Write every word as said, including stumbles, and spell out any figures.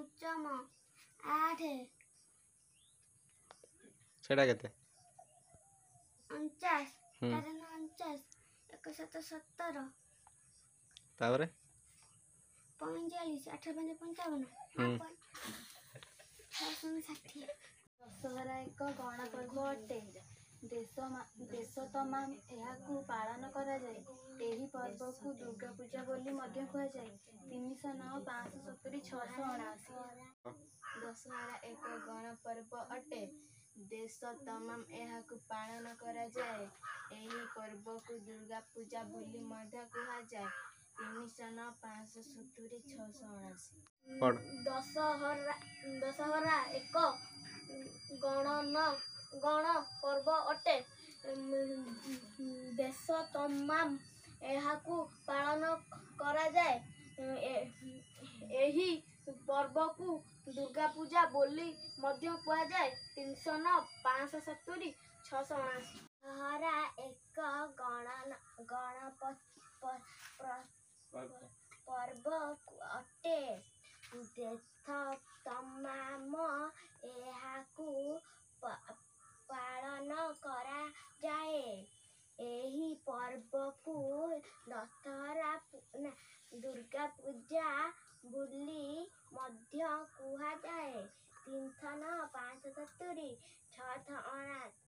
पंचम आठ सेटा केते उनचास तारे न उनचास एक सत सत्तर तावरे पैंचालीस आठ पंज पंचावन छप्पन षाठी। दशहरा एक गणपर्व अटे। देश देश तमाम यह पालन करा जाए। एही पर्व को दुर्गा पूजा बोली मध्य कहा जाए। तीन सौ नौ पाँच सौ सत्तरी छः सौ अणासी। दशहरा एक गणपर्व अटे। देश तमाम यह पालन करा जाए। एही पर्व को दुर्गा पूजा बोली मध्य कहा जाए। तीन सौ नौ पाँच सौ सत्तरी छः सौ अणासी। दशहरा दशहरा एक गणन गण पर्व अटे। देश तमाम यह पालन करा जाए। एही पर्व को दुर्गा पूजा बोली मध्य कहा जाए। तीन सौ नौ पाँच सौ सत्तरी छः सौ अणासी। दशहरा एक गणन गणपत पर्व अटे। देश तमाम यह पालन करा जाए। एही पर्व को दशहरा दुर्गा पूजा बोली मध्य कहा जाए। तीन सौ नौ पाँच सौ सत्तरी छः सौ अणासी।